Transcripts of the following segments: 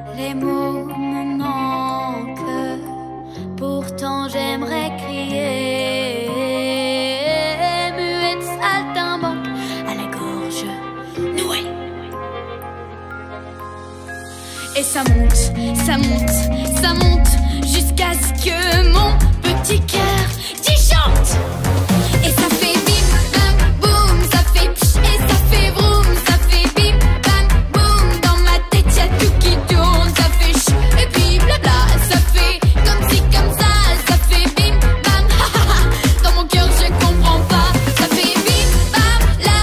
Les mots me manquent, pourtant j'aimerais crier. Muette saltimbanque à la gorge nouée. Et ça monte, ça monte, ça monte, jusqu'à ce que mon petit cœur disjoncte. Et ça fait bim, bam, boum, ça fait pch, et ça fait vroom, ça fait bim, bam, boum. Dans ma tête y'a tout qui tourne, ça fait ch, et puis blabla. Ça fait comme si, comme ça fait bim, bam, ha ha ha. Dans mon cœur je comprends pas, ça fait bim, bam, là,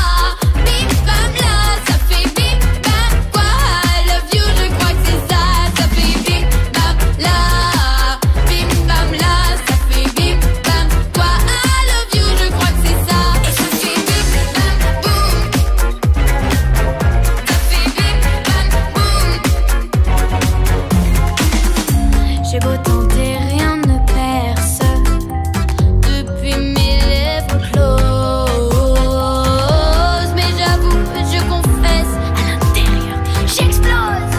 ça fait bim, bam, quoi, I love you, je crois que c'est ça. Ça fait bim, bam, là, ça fait bim, bam, quoi, I love you, je crois que c'est ça. Et ça fait bim, bam, boum, ça fait bim, bam, boum. J'ai beau tenter, rien ne perce depuis mes lèvres closes. Mais j'avoue, je confesse, à l'intérieur, j'explose.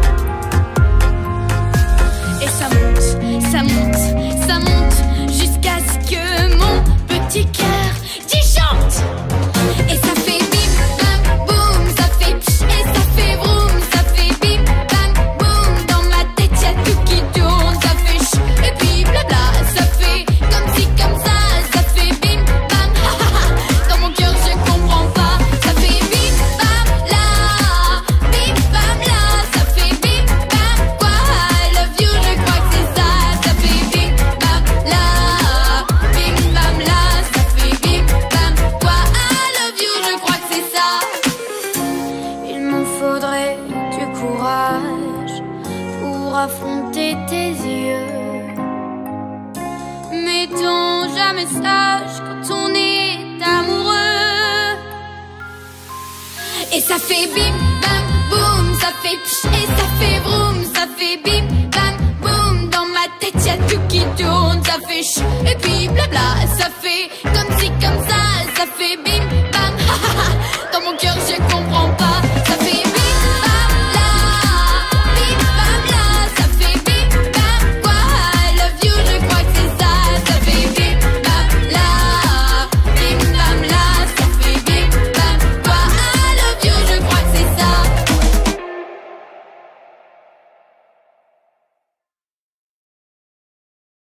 Et ça monte, ça monte, ça monte, jusqu'à ce que mon petit cœur disjoncte. Et ça fait bim, bam, boum, ça fait pch, et ça fait vroom, ça fait bim, bam, boum. Dans ma tête y'a tout qui tourne, ça fait ch, et puis blabla. Ça fait comme si, comme ça fait bim, bam, ha ha ha. Dans mon cœur je comprends pas, ça fait bim, bam, là, ça fait bim, bam, quoi, I love you, je crois que c'est ça. Ça fait bim, bam, là, ça fait bim, bam, quoi, I love you, je crois que c'est ça. Il m'en faudrait du courage pour affronter tes yeux, mais t'en jamais sage quand on est amoureux. Et ça fait bim, bam, boum, ça fait pch, et ça fait vroom, ça fait bim, bam, boum. Dans ma tête y'a tout qui tourne, ça fait ch, et puis blabla. Ça fait comme si,